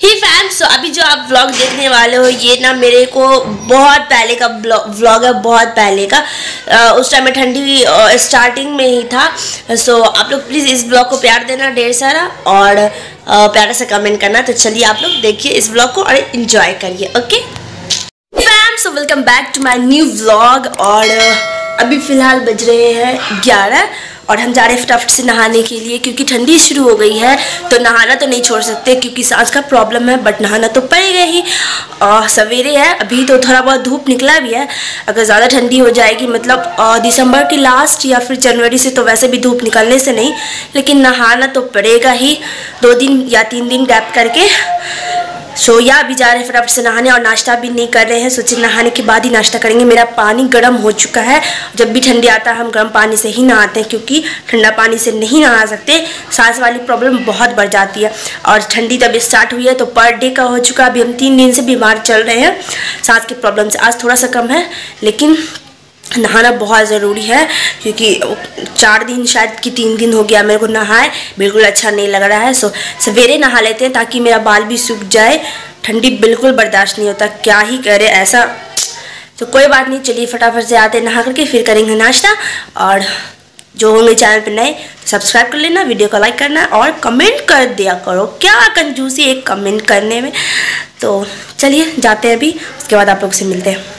Fam, सो अभी जो आप व्लॉग देखने वाले हो ये ना मेरे को बहुत पहले का व्लॉग है, बहुत पहले का। उस टाइम में ठंडी स्टार्टिंग में ही था। सो आप लोग प्लीज़ इस व्लॉग को प्यार देना ढेर सारा और प्यारा सा कमेंट करना। तो चलिए आप लोग देखिए इस व्लॉग को और एंजॉय करिए। Okay fam, so welcome back to my new vlog. और अभी फ़िलहाल बज रहे हैं 11 और हम जा रहे हैं फटाफट से नहाने के लिए क्योंकि ठंडी शुरू हो गई है। तो नहाना तो नहीं छोड़ सकते क्योंकि सांस का प्रॉब्लम है, बट नहाना तो पड़ेगा ही। सवेरे है, अभी तो थोड़ा बहुत धूप निकला भी है। अगर ज़्यादा ठंडी हो जाएगी मतलब दिसंबर की लास्ट या फिर जनवरी से तो वैसे भी धूप निकलने से नहीं, लेकिन नहाना तो पड़ेगा ही 2 दिन या 3 दिन गैप करके। सो या अभी जा रहे हैं फटाफट से नहाने और नाश्ता भी नहीं कर रहे हैं। सोचे नहाने के बाद ही नाश्ता करेंगे। मेरा पानी गर्म हो चुका है। जब भी ठंडी आता है हम गर्म पानी से ही नहाते हैं क्योंकि ठंडा पानी से नहीं नहा सकते, सांस वाली प्रॉब्लम बहुत बढ़ जाती है। और ठंडी तब स्टार्ट हुई है तो पर डे का हो चुका है। अभी हम 3 दिन से बीमार चल रहे हैं सांस की प्रॉब्लम से। आज थोड़ा सा कम है लेकिन नहाना बहुत ज़रूरी है क्योंकि 4 दिन शायद कि 3 दिन हो गया मेरे को नहाए, बिल्कुल अच्छा नहीं लग रहा है। सो सवेरे नहा लेते हैं ताकि मेरा बाल भी सूख जाए। ठंडी बिल्कुल बर्दाश्त नहीं होता, क्या ही करे ऐसा। तो कोई बात नहीं, चलिए फटाफट से आते नहा करके फिर करेंगे नाश्ता। और जो होंगे चैनल पे नए सब्सक्राइब कर लेना, वीडियो को लाइक करना और कमेंट कर दिया करो। क्या कंजूसी एक कमेंट करने में। तो चलिए जाते हैं, अभी उसके बाद आप लोग से मिलते हैं।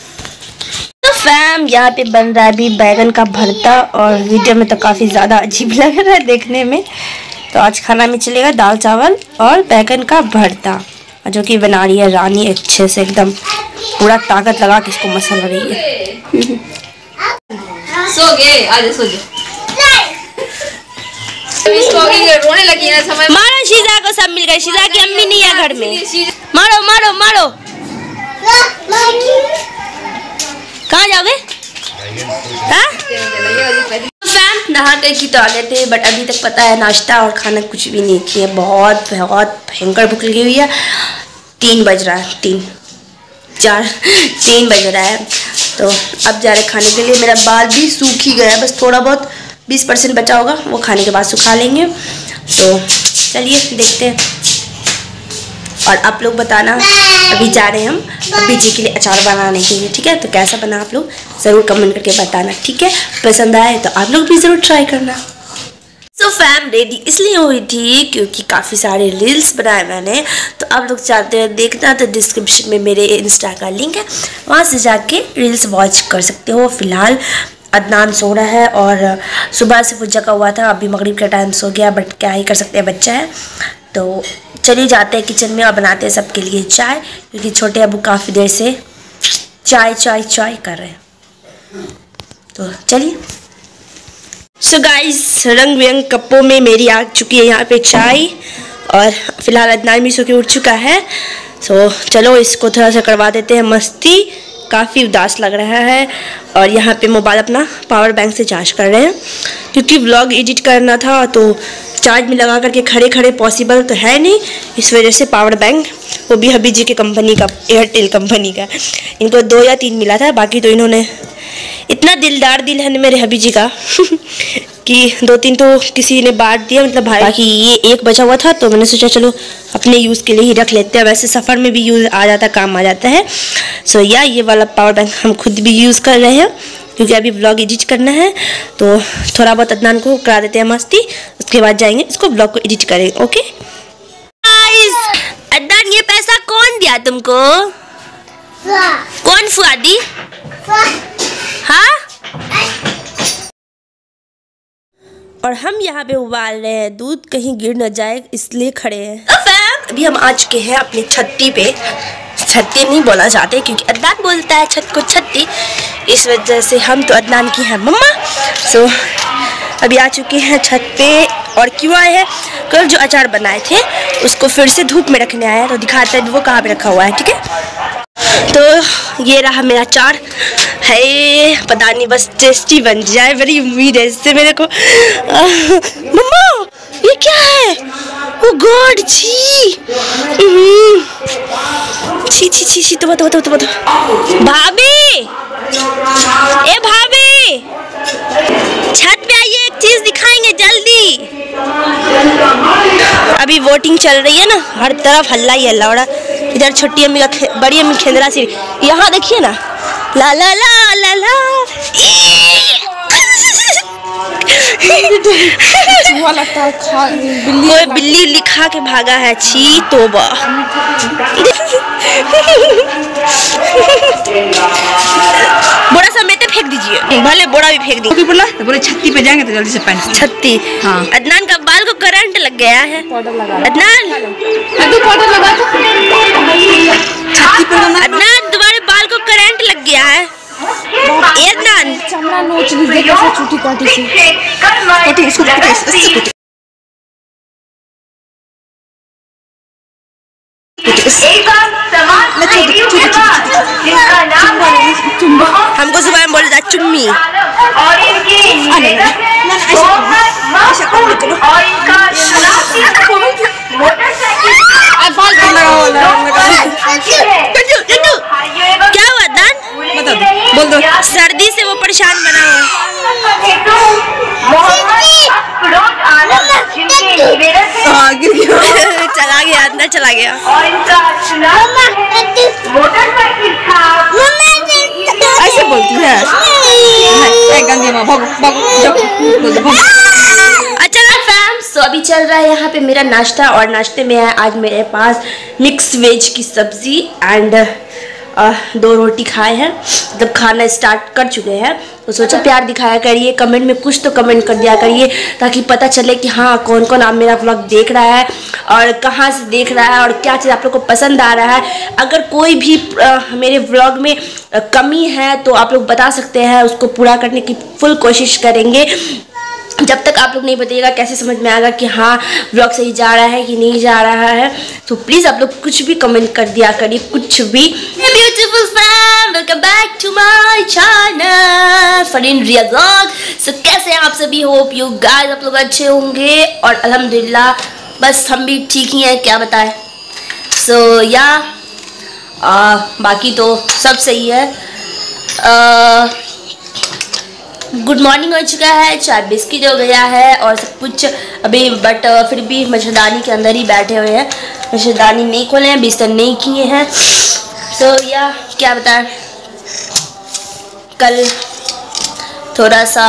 फैम, यहाँ पे बन रहा है अभी बैगन का भरता और वीडियो में तो काफ़ी ज़्यादा अजीब लग रहा है देखने में। तो आज खाना में चलेगा दाल चावल और बैगन का भरता, जो कि बना रही है रानी अच्छे से, एकदम पूरा ताकत लगा के इसको मसल रही है। सो गए, आज सो गए। रोने लगी ना समय। मारो शीजा को, सब मिल गए। शीजा की अम्मी नहीं है घर में। मारो मारो मारो। कहाँ जाओगे? फैम, नहा करके तो आ गए थे बट अभी तक पता है नाश्ता और खाना कुछ भी नहीं किया। बहुत बहुत भयंकर भूख लगी हुई है। 3 बज रहा है, 3 बज रहा है। तो अब जा रहे खाने के लिए। मेरा बाल भी सूख ही गया, बस थोड़ा बहुत 20% बचा होगा, वो खाने के बाद सुखा लेंगे। तो चलिए देखते हैं और आप लोग बताना। अभी जा रहे हैं हम अभी जी के लिए अचार बनाने के लिए, ठीक है? तो कैसा बना आप लोग ज़रूर कमेंट करके बताना, ठीक है? पसंद आए तो आप लोग भी ज़रूर ट्राई करना। सो फैम, रेडी इसलिए हुई थी क्योंकि काफ़ी सारे रील्स बनाए मैंने। तो आप लोग चाहते हैं देखना तो डिस्क्रिप्शन में मेरे इंस्टा का लिंक है, वहाँ से जाके रील्स वॉच कर सकते हो। फ़िलहाल अदनान सो रहा है और सुबह से वो जगा हुआ था, अभी मगरिब का टाइम सो गया, बट क्या ही कर सकते हैं, बच्चा है। तो चलिए जाते हैं किचन में और बनाते हैं सबके लिए चाय क्योंकि छोटे अबू काफ़ी देर से चाय चाय चाय कर रहे हैं। तो चलिए। सो गाइस, रंग बिरंग कपों में मेरी आ चुकी है यहाँ पे चाय और फिलहाल अदनान भी सो के उठ चुका है। सो चलो इसको थोड़ा सा करवा देते हैं मस्ती, काफ़ी उदास लग रहा है। और यहाँ पे मोबाइल अपना पावर बैंक से चार्ज कर रहे हैं क्योंकि व्लॉग एडिट करना था तो चार्ज में लगा करके खड़े खड़े पॉसिबल तो है नहीं, इस वजह से पावर बैंक, वो भी हबी जी के कंपनी का, एयरटेल कंपनी का। इनको 2 या 3 मिला था, बाकी तो इन्होंने, इतना दिलदार दिल है मेरे हबी जी का कि 2-3 तो किसी ने बांट दिया, मतलब भाई, बाकी ये एक बचा हुआ था तो मैंने सोचा चलो अपने यूज़ के लिए ही रख लेते हैं। वैसे सफ़र में भी यूज़ आ जाता, काम आ जाता है। सो या ये वाला पावर बैंक हम खुद भी यूज़ कर रहे हैं क्योंकि अभी व्लॉग एडिट करना है। तो थोड़ा बहुत अदनान को करा देते हैं मस्ती, उसके बाद जाएंगे इसको व्लॉग को एडिट करेंगे। ओके गाइस, अदनान ये पैसा कौन दिया तुमको? कौन फुआ दी? हाँ? और हम यहाँ पे उबाल रहे हैं दूध, कहीं गिर न जाए इसलिए खड़े हैं। अभी हम आ चुके हैं अपनी छत्ती पे। छत्ती नहीं बोला चाहते क्योंकि अदनान बोलता है छत को छत्ती, इस वजह से हम तो अदनान की हैं मम्मा। सो अभी आ चुके हैं छत पे। और क्यों आए हैं? कल जो अचार बनाए थे उसको फिर से धूप में रखने आए हैं, तो दिखाते हैं वो कहाँ पे रखा हुआ है, ठीक है? तो ये रहा मेरा अचार है, पता नहीं बस टेस्टी बन जाए, बड़ी उम्मीद है इससे मेरे को। मम्मा ये क्या है? ओ गॉड, छी छी छी छी छी। तो भाभी, ए भाभी, छत पे आइए, एक चीज दिखाएंगे जल्दी। अभी अभी वोटिंग चल रही है ना, हर तरफ हल्ला ही हल्ला हो रहा। इधर छोटी अम्मी का बड़ी अम्मी खेंदरा सी, यहाँ देखिए ना, ला ला ला ला ला। कोई बिल्ली लिखा के भागा है, छी तोबा। बोरा समेटे फेंक दीजिए, भले बोरा भी फेंक दीजिए। बोला तो बोले छत्ती पे जाएंगे तो जल्दी से पहन। छत्ती। हाँ। अदनान का बाल को करंट लग गया है। अदनान पाउडर लगा तो छत्ती पे ना। अदनान तुम्हारे बाल को करंट लग गया है। अदनान चमड़ा नोच लीजिए कैसे छोटी काटी से। काटी इसको काटी। हमको सुबह में बोल रहा चुम्मी। क्या हुआ दान? बोल दो। सर्दी से वो परेशान बना चला गया, अंदर चला गया। ऐसे बोलती है। गंदी माँ अच्छा फ्रेंड्स, तो अभी चल रहा है यहाँ पे मेरा नाश्ता, और नाश्ते में है आज मेरे पास मिक्स वेज की सब्जी एंड 2 रोटी खाए हैं। जब खाना स्टार्ट कर चुके हैं तो सोचा प्यार दिखाया करिए, कमेंट में कुछ तो कमेंट कर दिया करिए ताकि पता चले कि हाँ कौन कौन आप मेरा व्लॉग देख रहा है और कहाँ से देख रहा है और क्या चीज़ आप लोग को पसंद आ रहा है। अगर कोई भी मेरे व्लॉग में कमी है तो आप लोग बता सकते हैं, उसको पूरा करने की फुल कोशिश करेंगे। जब तक आप लोग नहीं बताइएगा कैसे समझ में आएगा कि हाँ व्लॉग सही जा रहा है कि नहीं जा रहा है। तो प्लीज़ आप लोग कुछ भी कमेंट कर दिया करिए, कुछ भी। Beautiful fam, welcome back to my channel Fareen Riya vlog. सो कैसे हैं आप सभी? होप यू गाइस आप लोग अच्छे होंगे और अल्हम्दुलिल्लाह बस हम भी ठीक ही हैं, क्या बताएं। सो या बाकी तो सब सही है। गुड मॉर्निंग हो चुका है, चाय बिस्किट हो गया है और सब कुछ अभी, बट फिर भी मच्छरदानी के अंदर ही बैठे हुए हैं। मच्छरदानी नहीं खोले हैं, बिस्तर नहीं किए हैं। सो या क्या बताएं, कल थोड़ा सा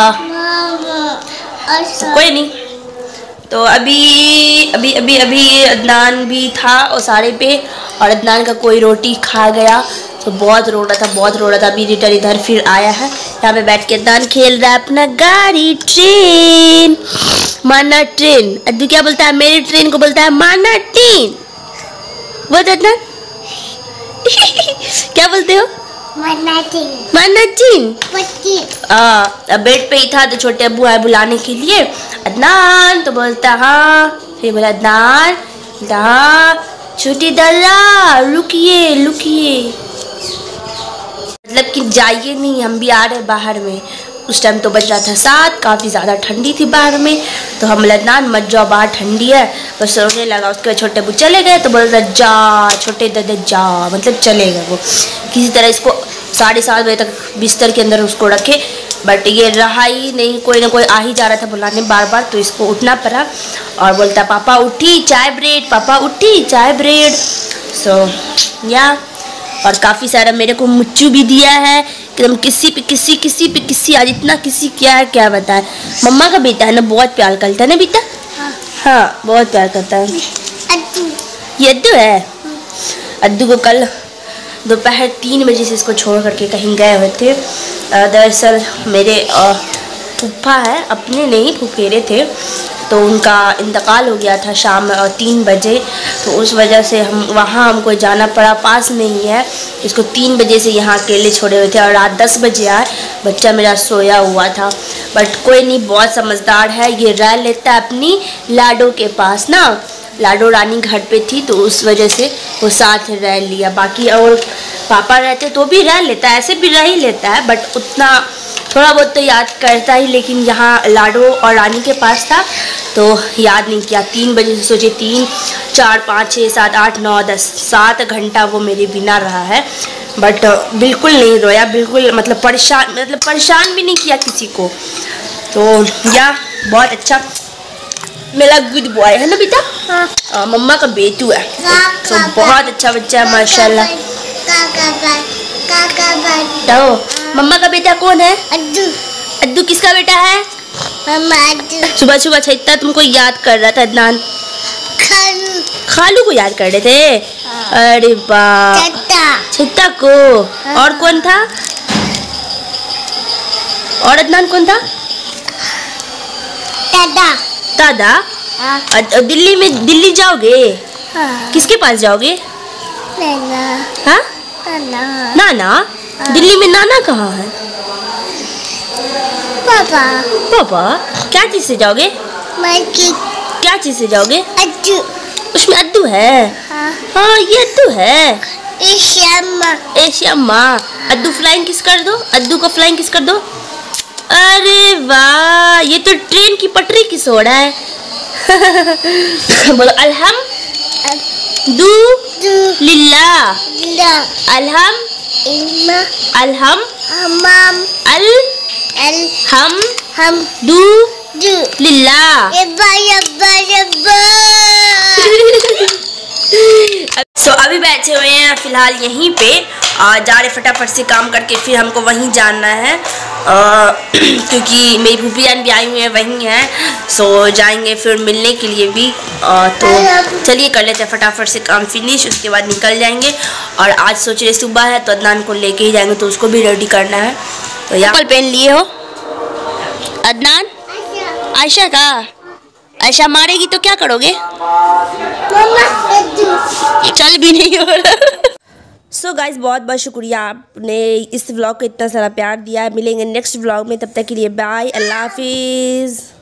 कोई नहीं। तो अभी अदनान भी था और सारे पे, और अदनान का कोई रोटी खा गया तो बहुत रो रहा था। अभी रिटर्न इधर फिर आया है, यहाँ पे बैठ के अदनान खेल रहा है अपना गाड़ी। ट्रेन माना ट्रेन, अद्दू क्या बोलता है? मेरी ट्रेन को बोलता है माना ट्रेन। वो अदनान क्या बोलते हो? माना ट्रेन। अब बेड पे ही था तो छोटे अब्बू आए बुलाने के लिए, अदनान तो बोलता हाँ, फिर बोला अदनान छोटी दादा रुकिए, मतलब कि जाइए नहीं, हम भी आ रहे बाहर में। उस टाइम तो बज रहा था 7, काफ़ी ज़्यादा ठंडी थी बाहर में, तो हम अदनान मत जाओ बाहर ठंडी है, बस रोने लगा। उसके बाद छोटे अब्बू चले गए तो बोल रहा जा छोटे दादा जा, मतलब चले गए वो। किसी तरह इसको 7:30 बजे तक बिस्तर के अंदर उसको रखे, बट ये रहा ही नहीं, कोई ना कोई आ ही जा रहा था बुलाने बार बार, तो इसको उठना पड़ा और बोलता पापा उठी चाय ब्रेड, पापा उठी चाय ब्रेड। सो या और काफ़ी सारा मेरे को मुच्चू भी दिया है, एकदम किसी पे आज इतना किसी क्या है क्या बताए। मम्मा का बेटा है ना, बहुत प्यार करता है ना बेटा। हाँ बहुत प्यार करता है। ये अद्दू है। अद्दू को कल दोपहर 3 बजे से इसको छोड़ करके कहीं गए हुए थे। दरअसल मेरे फूफा है, अपने नहीं फुफेरे थे, तो उनका इंतकाल हो गया था शाम 3 बजे, तो उस वजह से हमको जाना पड़ा। पास में ही है, इसको 3 बजे से यहाँ अकेले छोड़े हुए थे और रात 10 बजे आए। बच्चा मेरा सोया हुआ था, बट कोई नहीं, बहुत समझदार है। ये रह लेता है अपनी लाडो के पास ना, लाडो रानी घर पे थी तो उस वजह से वो साथ रह लिया। बाकी और पापा रहते तो भी रह लेता है, ऐसे भी रह ही लेता है, बट उतना थोड़ा बहुत तो याद करता ही। लेकिन यहाँ लाडो और रानी के पास था तो याद नहीं किया। 3 बजे से सोचे 3, 4, 5, 6, 7, 8, 9, 10 7 घंटा वो मेरे बिना रहा है, बट बिल्कुल नहीं रोया, बिल्कुल मतलब परेशान भी नहीं किया किसी को। तो या बहुत अच्छा मेरा गुड बॉय है ना बेटा। हाँ, मम्मा का बेटू है। तो बहुत अच्छा बच्चा है माशाल्लाह। तो मम्मा का बेटा कौन है? अद्दू। अद्दू किसका बेटा है? मम्मा अद्दू। सुबह सुबह छेता तुमको याद कर रहा था अदनान। खालू। खालू को याद कर रहे थे। अरे वाह, छेता को। और कौन था? और अदनान कौन था? दादा। दादा। दिल्ली जाओगे? किसके पास जाओगे? नाना। हाँ? नाना। दिल्ली में नाना कहाँ है? पापा। पापा क्या चीज से जाओगे? क्या चीज से जाओगे? अद्दू। उसमें अद्दू है। हाँ ये अद्दू है। एशियम्मा। अद्दू फ्लाइंग किस कर दो। अद्दू को फ्लाइंग किस कर दो। अरे वाह, ये तो ट्रेन की पटरी की सोड़ा है। बोलो अलहम दू लिल्ला। अलहम अलहम हम दू लिल्ला। तो अभी बैठे हुए हैं फिलहाल यहीं पे, जा रहे फटाफट से काम करके फिर हमको वहीं जाना है, क्योंकि मेरी फूफी जान भी आई हुई है वहीं है। सो जाएंगे फिर मिलने के लिए भी। तो चलिए कर लेते हैं फटाफट से काम फिनिश, उसके बाद निकल जाएंगे। और आज सोच रहे सुबह है तो अदनान को लेके ही जाएंगे, तो उसको भी रेडी करना है। तो यहाँ पहन लिए हो अदनान? आयशा का? आयशा मारेगी तो क्या करोगे? चल भी नहीं हो रहा। सो गाइज बहुत बहुत शुक्रिया आपने इस व्लॉग को इतना सारा प्यार दिया है। मिलेंगे नेक्स्ट व्लॉग में, तब तक के लिए बाय, अल्लाह हाफिज़।